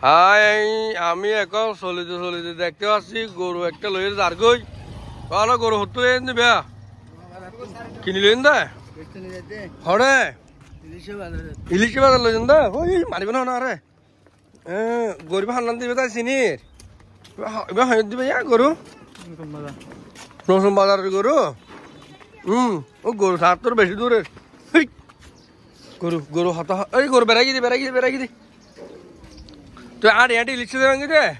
হাই আমি এখন চলিতে দেখতে পাচ্ছি গরু একটা লইয়ে যার গই ভালো গরু হতো দিবে কিনি লইন দা হরে ইলিশে বাজার লইন দা ওই মারিবে না আরে গরিব হান্নান দিবে তাই চিনির এবার হাইত দিবে গরু নতুন বাজারের গরু ও গরু সার তোর বেশি দূরের গরু গরু হাত এই গরু বেড়াই দি তুই আর এটি লিখছে দেবেন কি রে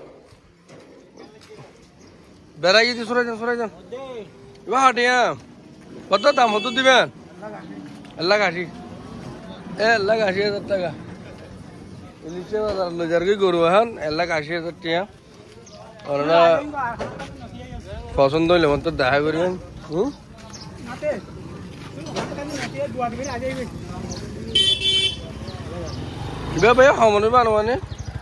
বেড়াই দি সরাই যান এবার হাটিয়া কত দাম হতো দিবেন আল্লাহ কাশি 1,80,000 টাকা ইলিশে বাজার লজার কি গরু এখন 1,80,000 টাকা ওরা পছন্দ হইলে মতো দেখা করবেন ভাইয়া সময় বানো মানে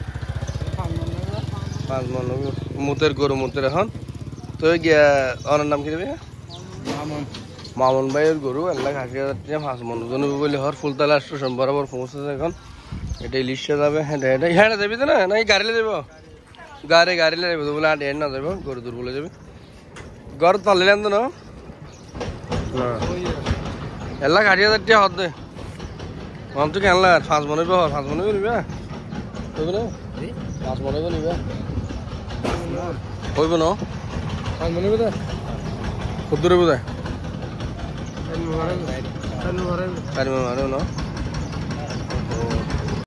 5 মন মুতের গরু মুতের এখন তো গিয়া ওনার নাম কি দেবে মামুন ভাইয়ের গরু 1,80,000 টাকা 5 মন ওজন বলে হর ফুলতলা স্টেশন বরাবর পৌঁছেছে এখন এটা ইলিশে যাবে হ্যাঁ যাবি তো না গাড়িলে যাবো গাড়িলে যাবে তো বলে আর না যাবো গরু দূর বলে যাবে গরু তালিলেন তো না 1,80,000 টাকা হত দে মাম তো কেন লাগ 5 মনে 5 মনে নিবে তবে না 5 মনে নিবে হইব না 5 মনে নিবে কত দূরে বোঝায় 4 মনে না